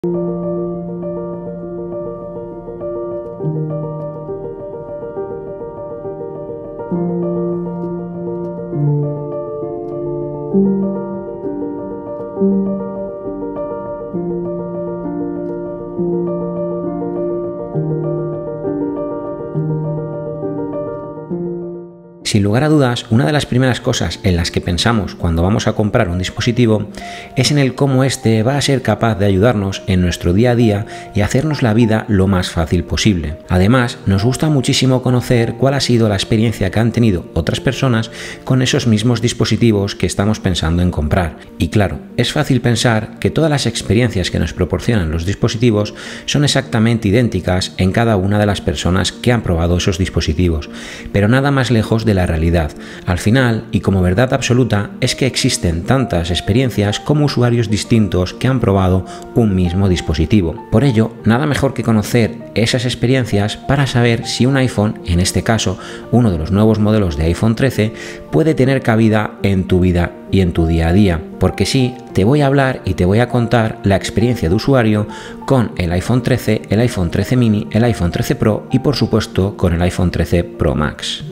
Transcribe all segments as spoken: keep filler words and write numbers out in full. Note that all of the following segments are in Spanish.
Sin lugar a dudas, una de las primeras cosas en las que pensamos cuando vamos a comprar un dispositivo es en el cómo este va a ser capaz de ayudarnos en nuestro día a día y hacernos la vida lo más fácil posible. Además, nos gusta muchísimo conocer cuál ha sido la experiencia que han tenido otras personas con esos mismos dispositivos que estamos pensando en comprar. Y claro, es fácil pensar que todas las experiencias que nos proporcionan los dispositivos son exactamente idénticas en cada una de las personas que han probado esos dispositivos, pero nada más lejos de la realidad. Al final, y como verdad absoluta, es que existen tantas experiencias como usuarios distintos que han probado un mismo dispositivo. Por ello, nada mejor que conocer esas experiencias para saber si un iPhone, en este caso uno de los nuevos modelos de iPhone trece, puede tener cabida en tu vida y en tu día a día. Porque sí, te voy a hablar y te voy a contar la experiencia de usuario con el iPhone trece, el iPhone trece mini, el iPhone trece Pro y por supuesto con el iPhone trece Pro Max.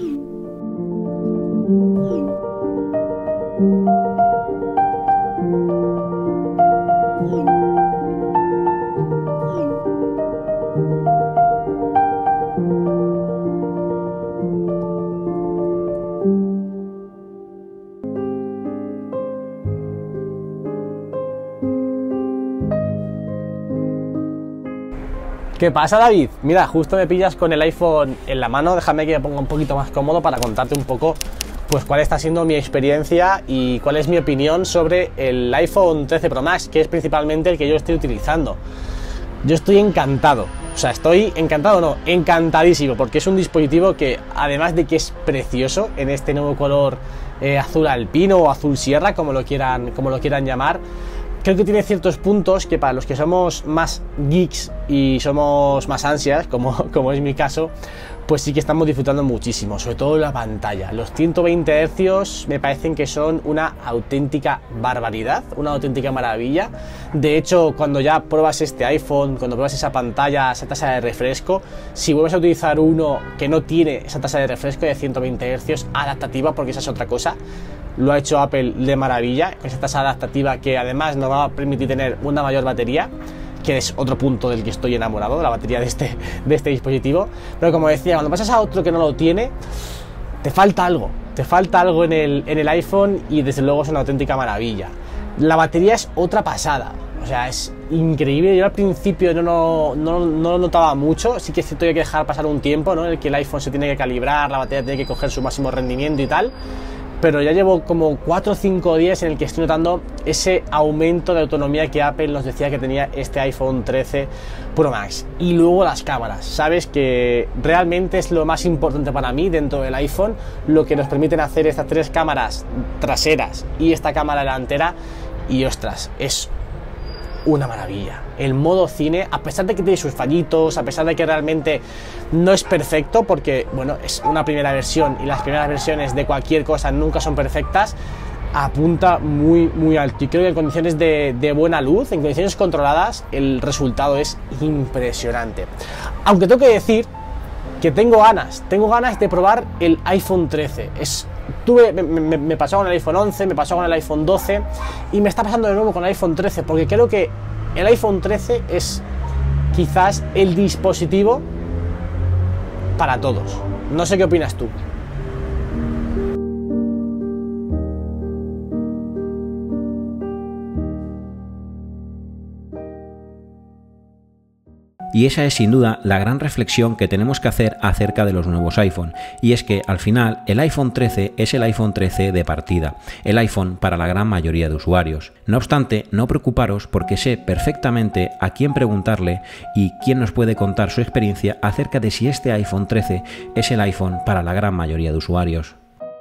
¿Qué pasa, David? Mira, justo me pillas con el iPhone en la mano. Déjame que me ponga un poquito más cómodo para contarte un poco pues cuál está siendo mi experiencia y cuál es mi opinión sobre el iPhone trece Pro Max, que es principalmente el que yo estoy utilizando. Yo estoy encantado, o sea, estoy encantado, no, encantadísimo, porque es un dispositivo que, además de que es precioso en este nuevo color eh, azul alpino o azul sierra, como lo quieran, como lo quieran llamar, creo que tiene ciertos puntos que para los que somos más geeks y somos más ansias, como, como es mi caso, pues sí que estamos disfrutando muchísimo, sobre todo la pantalla. Los ciento veinte hercios me parecen que son una auténtica barbaridad, una auténtica maravilla. De hecho, cuando ya pruebas este iPhone, cuando pruebas esa pantalla, esa tasa de refresco, si vuelves a utilizar uno que no tiene esa tasa de refresco de ciento veinte hercios adaptativa, porque esa es otra cosa, lo ha hecho Apple de maravilla, con esa tasa adaptativa que además nos va a permitir tener una mayor batería, que es otro punto del que estoy enamorado, de la batería de este, de este dispositivo. Pero como decía, cuando pasas a otro que no lo tiene, te falta algo, te falta algo en el, en el iPhone y desde luego es una auténtica maravilla. La batería es otra pasada, o sea, es increíble. Yo al principio no, no, no, no lo notaba mucho, sí que es cierto que hay que dejar pasar un tiempo, ¿no?, en el que el iPhone se tiene que calibrar, la batería tiene que coger su máximo rendimiento y tal. Pero ya llevo como cuatro o cinco días en el que estoy notando ese aumento de autonomía que Apple nos decía que tenía este iPhone trece Pro Max. Y luego las cámaras, sabes que realmente es lo más importante para mí dentro del iPhone, lo que nos permiten hacer estas tres cámaras traseras y esta cámara delantera, y ostras, es una maravilla. El modo cine, a pesar de que tiene sus fallitos, a pesar de que realmente no es perfecto, porque bueno, es una primera versión y las primeras versiones de cualquier cosa nunca son perfectas, apunta muy muy alto, y creo que en condiciones de, de buena luz, en condiciones controladas, el resultado es impresionante. Aunque tengo que decir que tengo ganas, tengo ganas de probar el iPhone trece. Es, tuve, me, me, me pasó con el iPhone once, me pasó con el iPhone doce y me está pasando de nuevo con el iPhone trece, porque creo que el iPhone trece es quizás el dispositivo para todos. No sé qué opinas tú. Y esa es sin duda la gran reflexión que tenemos que hacer acerca de los nuevos iPhone, y es que al final el iPhone trece es el iPhone trece de partida, el iPhone para la gran mayoría de usuarios. No obstante, no preocuparos, porque sé perfectamente a quién preguntarle y quién nos puede contar su experiencia acerca de si este iPhone trece es el iPhone para la gran mayoría de usuarios.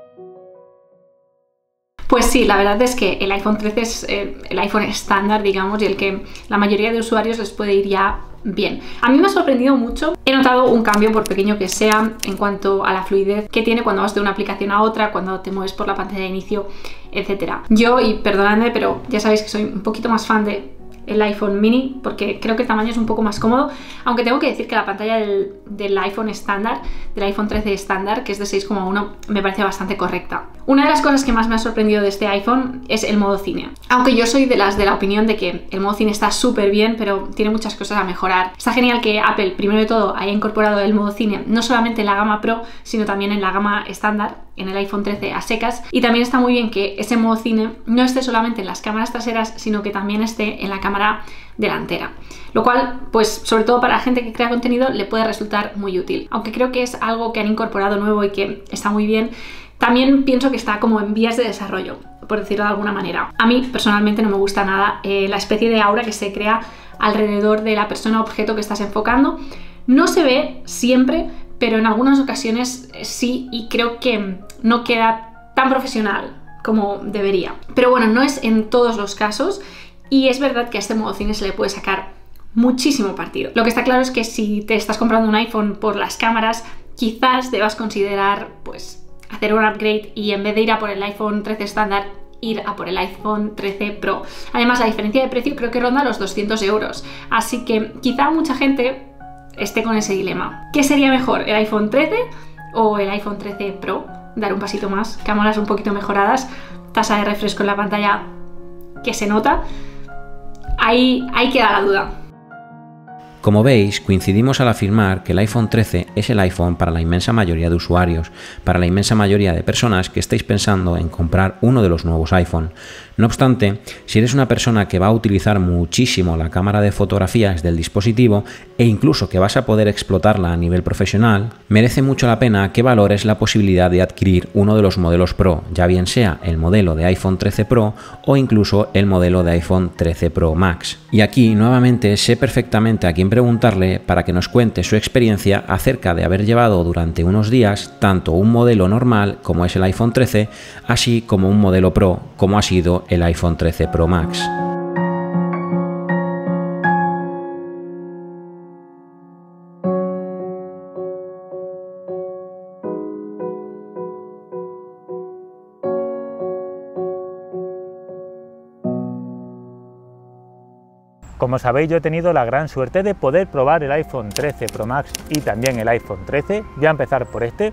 Pues sí, la verdad es que el iPhone trece es eh, el iPhone estándar, digamos, y el que la mayoría de usuarios les puede ir ya bien. A mí me ha sorprendido mucho. He notado un cambio, por pequeño que sea, en cuanto a la fluidez que tiene cuando vas de una aplicación a otra, cuando te mueves por la pantalla de inicio, etcétera. Yo, y perdonadme, pero ya sabéis que soy un poquito más fan de el iPhone mini porque creo que el tamaño es un poco más cómodo, aunque tengo que decir que la pantalla del, del iPhone estándar, del iPhone trece estándar, que es de seis coma uno, me parece bastante correcta. Una de las cosas que más me ha sorprendido de este iPhone es el modo cine, aunque yo soy de las de la opinión de que el modo cine está súper bien, pero tiene muchas cosas a mejorar. Está genial que Apple, primero de todo, haya incorporado el modo cine no solamente en la gama Pro, sino también en la gama estándar, en el iPhone trece a secas, y también está muy bien que ese modo cine no esté solamente en las cámaras traseras, sino que también esté en la cámara delantera, lo cual, pues sobre todo para la gente que crea contenido, le puede resultar muy útil. Aunque creo que es algo que han incorporado nuevo y que está muy bien, también pienso que está como en vías de desarrollo, por decirlo de alguna manera. A mí personalmente no me gusta nada eh, la especie de aura que se crea alrededor de la persona o objeto que estás enfocando. No se ve siempre, pero en algunas ocasiones sí, y creo que no queda tan profesional como debería. Pero bueno, no es en todos los casos, y es verdad que a este modo cine se le puede sacar muchísimo partido. Lo que está claro es que si te estás comprando un iPhone por las cámaras, quizás debas considerar pues hacer un upgrade y en vez de ir a por el iPhone trece estándar, ir a por el iPhone trece Pro. Además, la diferencia de precio creo que ronda los doscientos euros, así que quizá mucha gente esté con ese dilema. ¿Qué sería mejor, el iPhone trece o el iPhone trece Pro? Dar un pasito más, cámaras un poquito mejoradas, tasa de refresco en la pantalla que se nota. Ahí, ahí queda la duda. Como veis, coincidimos al afirmar que el iPhone trece es el iPhone para la inmensa mayoría de usuarios, para la inmensa mayoría de personas que estáis pensando en comprar uno de los nuevos iPhone. No obstante, si eres una persona que va a utilizar muchísimo la cámara de fotografías del dispositivo e incluso que vas a poder explotarla a nivel profesional, merece mucho la pena que valores la posibilidad de adquirir uno de los modelos Pro, ya bien sea el modelo de iPhone trece Pro o incluso el modelo de iPhone trece Pro Max. Y aquí nuevamente sé perfectamente a quién preguntarle para que nos cuente su experiencia acerca de haber llevado durante unos días tanto un modelo normal como es el iPhone trece, así como un modelo Pro como ha sido el iPhone trece Pro Max. Como sabéis, yo he tenido la gran suerte de poder probar el iPhone trece Pro Max y también el iPhone trece. Voy a empezar por este.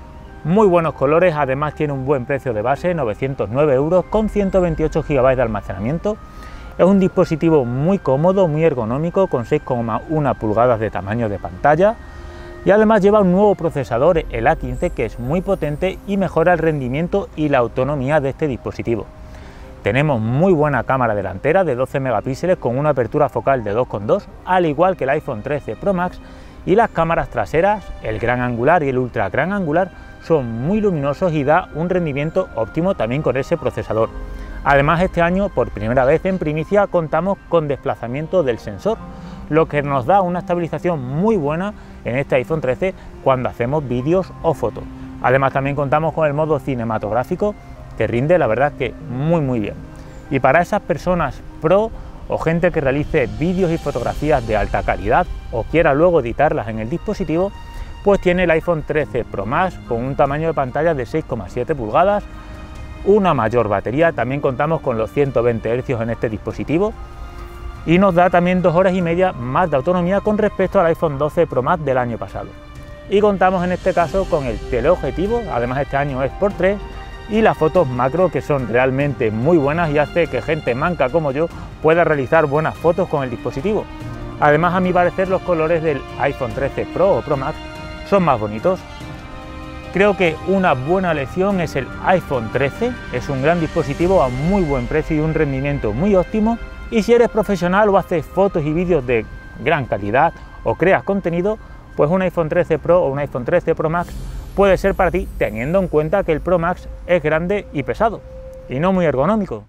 Muy buenos colores, además tiene un buen precio de base, novecientos nueve euros, con ciento veintiocho gigabytes de almacenamiento. Es un dispositivo muy cómodo, muy ergonómico, con seis coma uno pulgadas de tamaño de pantalla. Y además lleva un nuevo procesador, el A quince, que es muy potente y mejora el rendimiento y la autonomía de este dispositivo. Tenemos muy buena cámara delantera de doce megapíxeles con una apertura focal de dos coma dos, al igual que el iPhone trece Pro Max, y las cámaras traseras, el gran angular y el ultra gran angular, son muy luminosos y da un rendimiento óptimo también con ese procesador. Además, este año, por primera vez en primicia, contamos con desplazamiento del sensor, lo que nos da una estabilización muy buena en este iPhone trece cuando hacemos vídeos o fotos. Además, también contamos con el modo cinematográfico, que rinde la verdad que muy muy bien. Y para esas personas pro o gente que realice vídeos y fotografías de alta calidad o quiera luego editarlas en el dispositivo, pues tiene el iPhone trece Pro Max con un tamaño de pantalla de seis coma siete pulgadas, una mayor batería, también contamos con los ciento veinte hercios en este dispositivo y nos da también dos horas y media más de autonomía con respecto al iPhone doce Pro Max del año pasado. Y contamos en este caso con el teleobjetivo, además este año es por tres, y las fotos macro, que son realmente muy buenas y hace que gente manca como yo pueda realizar buenas fotos con el dispositivo. Además, a mi parecer, los colores del iPhone trece Pro o Pro Max son más bonitos. Creo que una buena elección es el iPhone trece, es un gran dispositivo a muy buen precio y un rendimiento muy óptimo, y si eres profesional o haces fotos y vídeos de gran calidad o creas contenido, pues un iPhone trece Pro o un iPhone trece Pro Max puede ser para ti, teniendo en cuenta que el Pro Max es grande y pesado, y no muy ergonómico.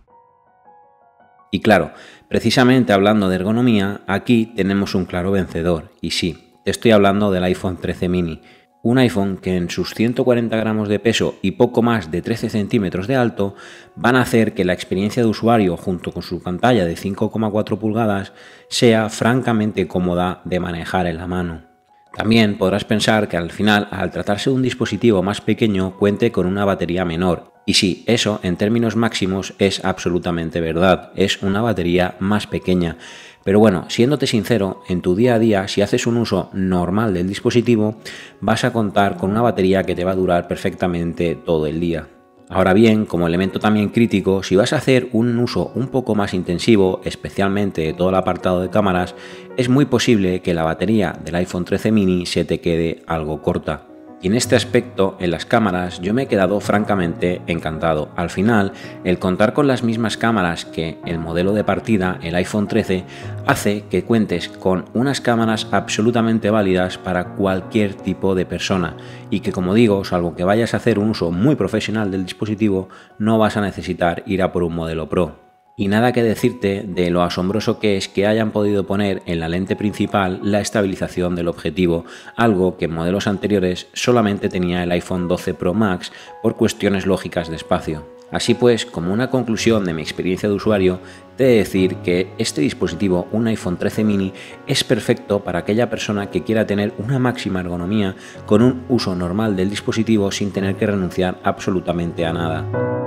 Y claro, precisamente hablando de ergonomía, aquí tenemos un claro vencedor, y sí, estoy hablando del iPhone trece mini, un iPhone que en sus ciento cuarenta gramos de peso y poco más de trece centímetros de alto van a hacer que la experiencia de usuario junto con su pantalla de cinco coma cuatro pulgadas sea francamente cómoda de manejar en la mano. También podrás pensar que al final, al tratarse de un dispositivo más pequeño, cuente con una batería menor, Y sí, eso en términos máximos es absolutamente verdad, es una batería más pequeña. Pero bueno, siéndote sincero, en tu día a día, si haces un uso normal del dispositivo, vas a contar con una batería que te va a durar perfectamente todo el día. Ahora bien, como elemento también crítico, si vas a hacer un uso un poco más intensivo, especialmente de todo el apartado de cámaras, es muy posible que la batería del iPhone trece mini se te quede algo corta. Y en este aspecto, en las cámaras, yo me he quedado francamente encantado. Al final, el contar con las mismas cámaras que el modelo de partida, el iPhone trece, hace que cuentes con unas cámaras absolutamente válidas para cualquier tipo de persona y que, como digo, salvo que vayas a hacer un uso muy profesional del dispositivo, no vas a necesitar ir a por un modelo Pro. Y nada que decirte de lo asombroso que es que hayan podido poner en la lente principal la estabilización del objetivo, algo que en modelos anteriores solamente tenía el iPhone doce Pro Max por cuestiones lógicas de espacio. Así pues, como una conclusión de mi experiencia de usuario, te he de decir que este dispositivo, un iPhone trece mini, es perfecto para aquella persona que quiera tener una máxima ergonomía con un uso normal del dispositivo sin tener que renunciar absolutamente a nada.